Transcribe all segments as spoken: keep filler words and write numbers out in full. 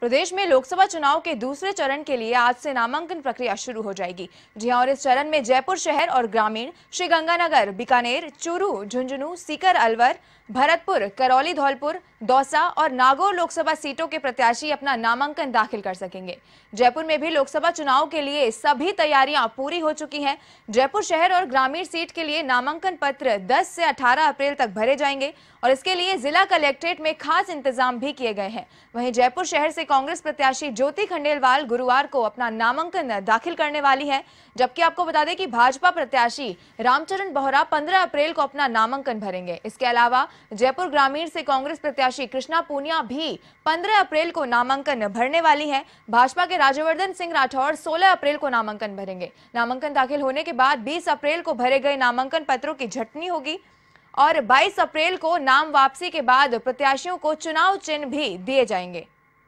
प्रदेश में लोकसभा चुनाव के दूसरे चरण के लिए आज से नामांकन प्रक्रिया शुरू हो जाएगी। जी हां, और इस चरण में जयपुर शहर और ग्रामीण, श्रीगंगानगर, बीकानेर, चूरू, झुंझुनू, सीकर, अलवर, भरतपुर, करौली, धौलपुर, दौसा और नागौर लोकसभा सीटों के प्रत्याशी अपना नामांकन दाखिल कर सकेंगे। जयपुर में भी लोकसभा चुनाव के लिए सभी तैयारियां पूरी हो चुकी हैं। जयपुर शहर और ग्रामीण सीट के लिए नामांकन पत्र दस से अठारह अप्रैल तक भरे जाएंगे और इसके लिए जिला कलेक्ट्रेट में खास इंतजाम भी किए गए हैं। वहीं जयपुर शहर से कांग्रेस प्रत्याशी ज्योति खंडेलवाल गुरुवार को अपना नामांकन दाखिल करने वाली है, जबकि आपको बता दें कि भाजपा प्रत्याशी रामचरण बोहरा पंद्रह अप्रैल को अपना नामांकन भरेंगे। इसके अलावा जयपुर ग्रामीण से कांग्रेस प्रत्याशी कृष्णा पूनिया भी पंद्रह अप्रैल को नामांकन भरने वाली है। भाजपा के राज्यवर्धन सिंह राठौर सोलह अप्रैल को नामांकन भरेंगे। नामांकन दाखिल होने के बाद बीस अप्रैल को भरे गए नामांकन पत्रों की छंटनी होगी और बाईस अप्रैल को नाम वापसी के बाद प्रत्याशियों को चुनाव चिन्ह भी दिए जाएंगे।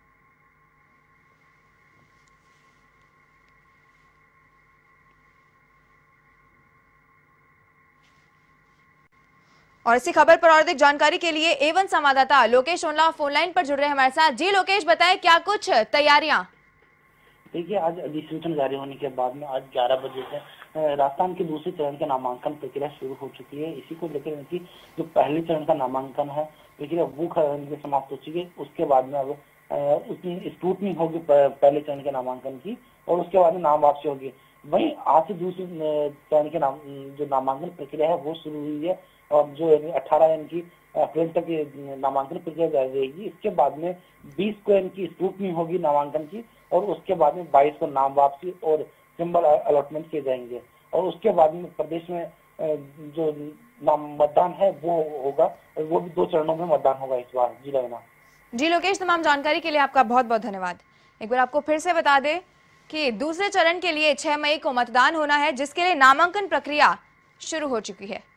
और इसी खबर पर और अधिक जानकारी के लिए एवन संवाददाता लोकेश ओनला फोन लाइन पर जुड़ रहे हैं हमारे साथ। जी लोकेश, बताएं क्या कुछ तैयारियां? देखिए, आज अधिसूचना जारी होने के बाद में आज ग्यारह बजे से राजस्थान के दूसरे चरण के नामांकन प्रक्रिया शुरू हो चुकी है। इसी को लेकर कि जो पहले चरण का नामांकन है प्रक्रिया वो समाप्त हो चुकी है। उसके बाद में अब उसकी स्क्रूटनी होगी पहले चरण के नामांकन की और उसके बाद में नाम वापसी होगी। वहीं आज से दूसरे चरण के नाम जो नामांकन प्रक्रिया है वो शुरू हुई है और जो अठारह इनकी अप्रैल तक नामांकन प्रक्रिया जारी रहेगी। इसके बाद में बीस को इनकी स्क्रूटनी होगी नामांकन की और उसके बाद में बाईस को नाम वापसी और सिंबल अलॉटमेंट किए जाएंगे और उसके बाद में प्रदेश में जो नाम मतदान है वो होगा और वो भी दो चरणों में मतदान होगा इस बार। जी लेना जी लोकेश, तमाम जानकारी के लिए आपका बहुत बहुत धन्यवाद। एक बार आपको फिर से बता दें कि दूसरे चरण के लिए छह मई को मतदान होना है, जिसके लिए नामांकन प्रक्रिया शुरू हो चुकी है।